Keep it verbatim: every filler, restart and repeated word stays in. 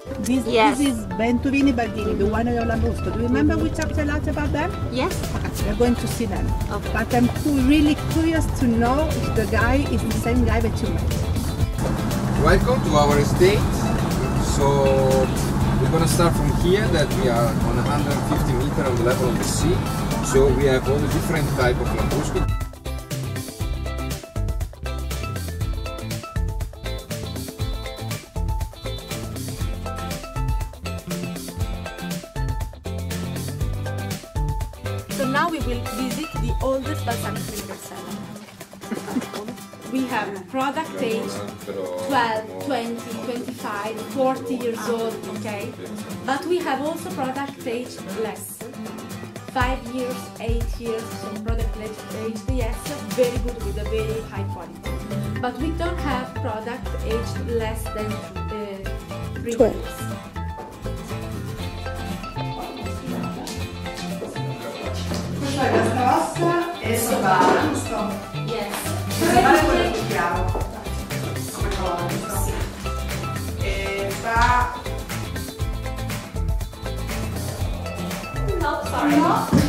This, Yes. this is Venturini Baldini, the winery of Lambrusco. Do you remember we talked a lot about them? Yes. Okay, we're going to see them. Okay. But I'm cu really curious to know if the guy is the same guy that you met. Welcome to our estate. So we're gonna start from here, that we are on one hundred fifty meters on the level of the sea. So we have all the different type of Lambrusco. So now we will visit the oldest balsamic vinegar cellar. We have product age twelve, twenty, twenty-five, forty years old, okay? But we have also product age less. five years, eight years, so product age yes, very good with a very high quality. But we don't have product aged less than uh, three years. Questa è la rossa e Savara, giusto? Yes. Savara è quello più chiaro, come colore, giusto? E fa... No, sorry. No?